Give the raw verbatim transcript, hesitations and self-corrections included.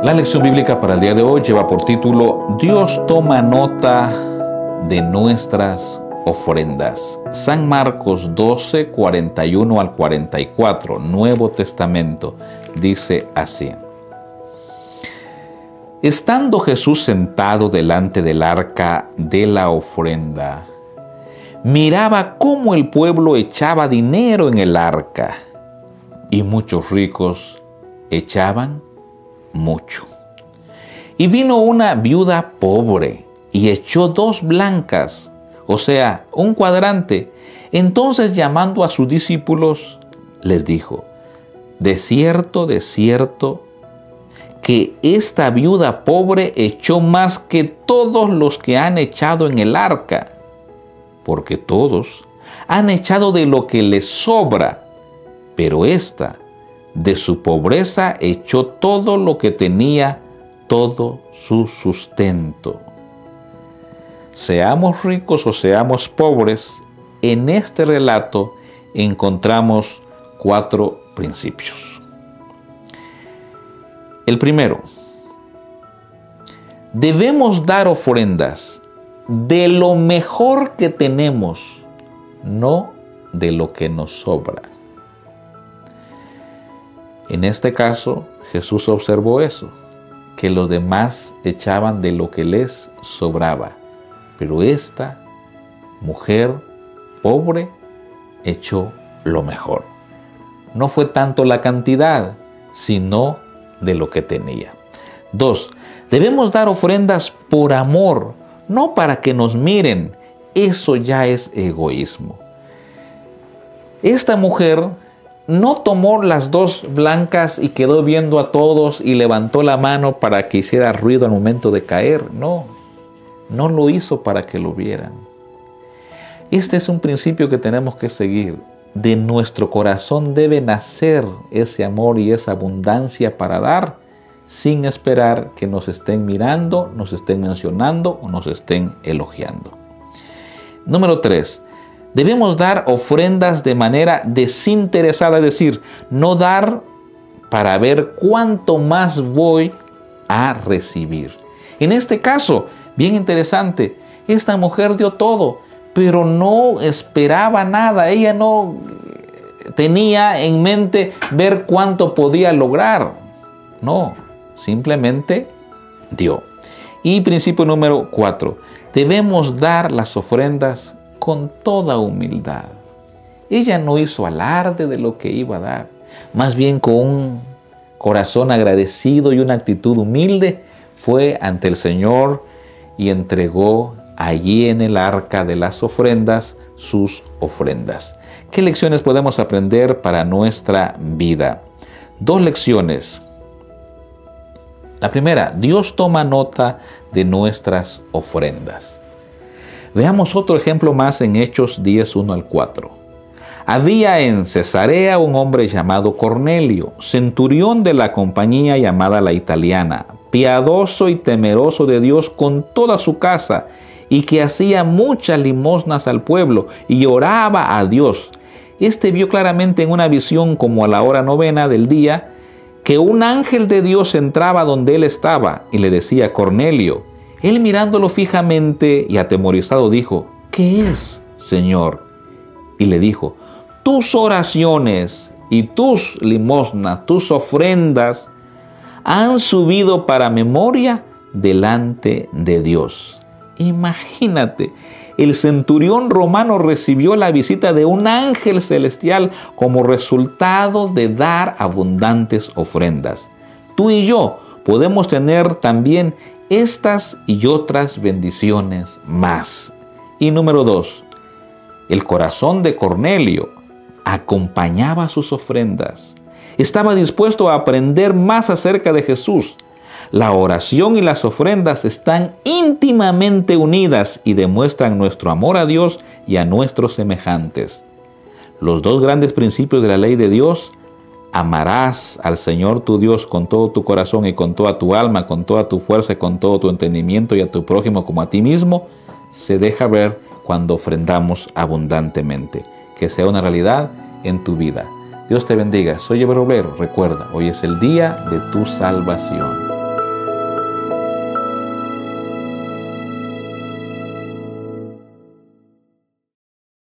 La lección bíblica para el día de hoy lleva por título Dios toma nota de nuestras ofrendas. San Marcos doce, cuarenta y uno al cuarenta y cuatro, Nuevo Testamento, dice así. Estando Jesús sentado delante del arca de la ofrenda, miraba cómo el pueblo echaba dinero en el arca, y muchos ricos echaban mucho. Y vino una viuda pobre y echó dos blancas, o sea, un cuadrante. Entonces, llamando a sus discípulos, les dijo: de cierto, de cierto, que esta viuda pobre echó más que todos los que han echado en el arca, porque todos han echado de lo que les sobra, pero ésta, de su pobreza, echó todo lo que tenía, todo su sustento. Seamos ricos o seamos pobres, en este relato encontramos cuatro principios. El primero, debemos dar ofrendas de lo mejor que tenemos, no de lo que nos sobra. En este caso, Jesús observó eso, que los demás echaban de lo que les sobraba, pero esta mujer pobre echó lo mejor. No fue tanto la cantidad, sino de lo que tenía. Dos, debemos dar ofrendas por amor, no para que nos miren. Eso ya es egoísmo. Esta mujer no tomó las dos blancas y quedó viendo a todos y levantó la mano para que hiciera ruido al momento de caer. No, no lo hizo para que lo vieran. Este es un principio que tenemos que seguir. De nuestro corazón debe nacer ese amor y esa abundancia para dar, sin esperar que nos estén mirando, nos estén mencionando o nos estén elogiando. Número tres. Debemos dar ofrendas de manera desinteresada, es decir, no dar para ver cuánto más voy a recibir. En este caso, bien interesante, esta mujer dio todo, pero no esperaba nada. Ella no tenía en mente ver cuánto podía lograr. No, simplemente dio. Y principio número cuatro, debemos dar las ofrendas con toda humildad. Ella no hizo alarde de lo que iba a dar, más bien con un corazón agradecido y una actitud humilde, fue ante el Señor y entregó allí en el arca de las ofrendas sus ofrendas. ¿Qué lecciones podemos aprender para nuestra vida? Dos lecciones. La primera, Dios toma nota de nuestras ofrendas. Veamos otro ejemplo más en Hechos diez, uno al cuatro. Había en Cesarea un hombre llamado Cornelio, centurión de la compañía llamada la Italiana, piadoso y temeroso de Dios con toda su casa, y que hacía muchas limosnas al pueblo y oraba a Dios. Este vio claramente en una visión, como a la hora novena del día, que un ángel de Dios entraba donde él estaba y le decía: Cornelio. Él, mirándolo fijamente y atemorizado, dijo: ¿qué es, Señor? Y le dijo: tus oraciones y tus limosnas, tus ofrendas, han subido para memoria delante de Dios. Imagínate, el centurión romano recibió la visita de un ángel celestial como resultado de dar abundantes ofrendas. Tú y yo podemos tener también estas y otras bendiciones más. Y número dos, el corazón de Cornelio acompañaba sus ofrendas. Estaba dispuesto a aprender más acerca de Jesús. La oración y las ofrendas están íntimamente unidas y demuestran nuestro amor a Dios y a nuestros semejantes. Los dos grandes principios de la ley de Dios: amarás al Señor tu Dios con todo tu corazón y con toda tu alma, con toda tu fuerza y con todo tu entendimiento, y a tu prójimo como a ti mismo, se deja ver cuando ofrendamos abundantemente. Que sea una realidad en tu vida. Dios te bendiga. Soy Eber Obrero. Recuerda, hoy es el día de tu salvación.